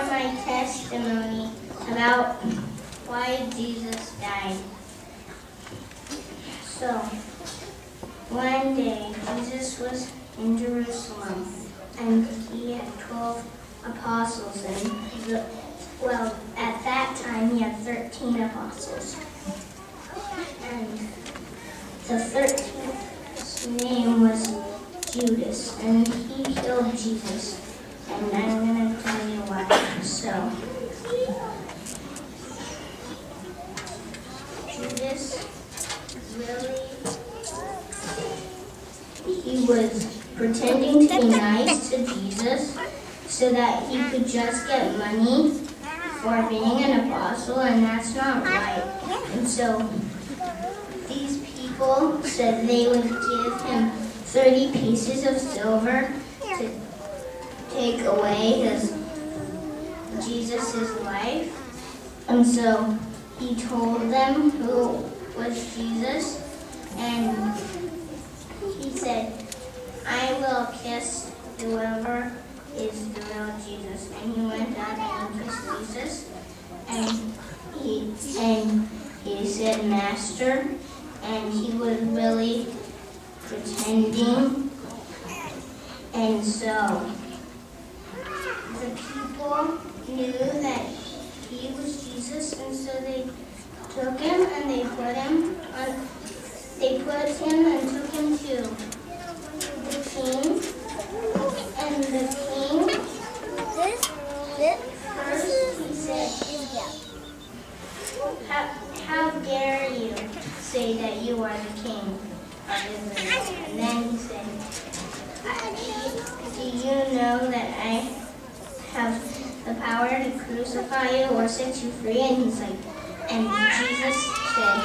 share my testimony about why Jesus died. So, one day, Jesus was in Jerusalem, and he had 12 apostles, well, at that time, he had 13 apostles. And the 13th's name was Judas, and he killed Jesus. And I'm going to tell you why. So, Judas really, he was pretending to be nice to Jesus so that he could just get money for being an apostle, and that's not right. And so these people said they would give him 30 pieces of silver to take away Jesus' life. And so he told them who was Jesus, and he said, I will kiss whoever is the real Jesus. And he went up and kissed Jesus, and he said, Master, and he was really pretending. And so the people knew that he was Jesus, and so they took him and they put him and took him to the king. And the king, first he said, how dare you say that you are the king of Israel? And then he said, do you know that I have the power to crucify you or set you free? And he's like, and Jesus said,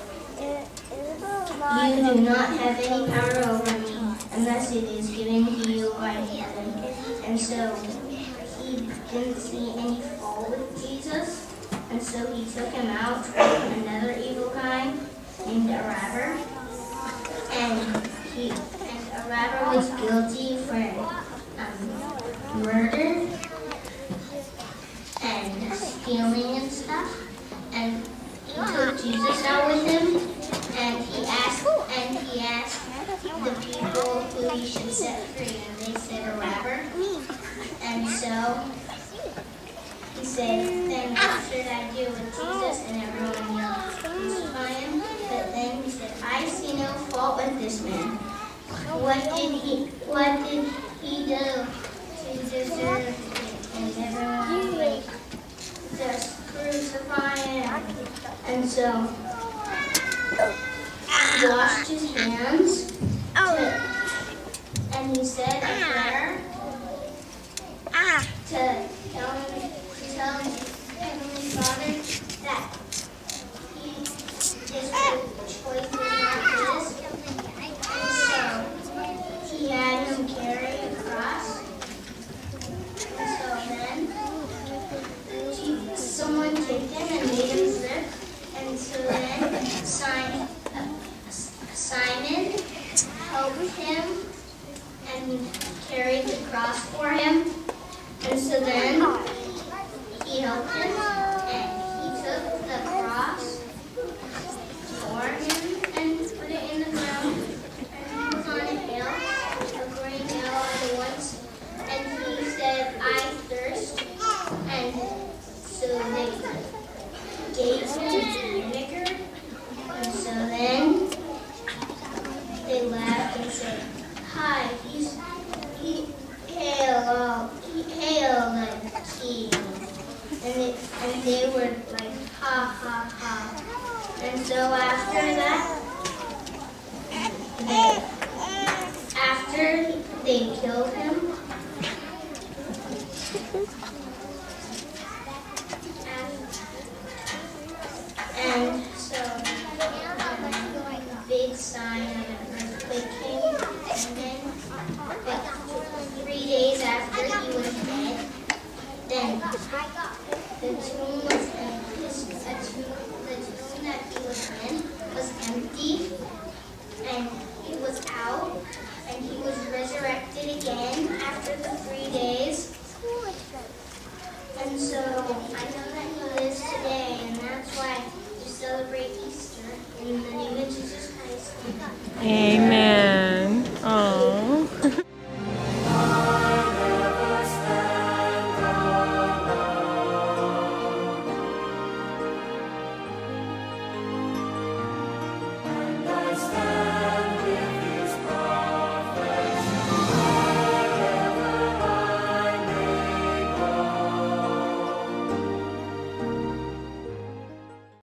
you do not have any power over me unless it is given to you by heaven. And so he didn't see any fault with Jesus, and so he took him out from another evil guy named a robber. And a robber was guilty for murder and stealing and stuff. And he took Jesus out with him, and he asked the people who he should set free, and they said a robber. And so he said, then what should I do with Jesus? And everyone yelled, crucify him. But then he said, I see no fault with this man. What did he do to deserve it? And everyone was like, just crucify him. And so he washed his hands, and he said a prayer to tell Heavenly Father that his choice was not his. And so he had him carry a cross. And so then someone kicked him and made him slip. And so then Simon helped him and carried the cross for him. And so then he helped him and he took the cross for him and put it in the ground. And he was on a hill, a green hill at the woods. And he said, I thirst. And so they gave him vinegar. And so then they laughed and said, hi, hail the king. And they were like, ha, ha, ha. And so after they killed him, and so a big sign of an earthquake came, and then 3 days after he was dead, then the tomb was empty. The tomb that he was in was empty, and he was out, and he was resurrected again after the 3 days. And Amen.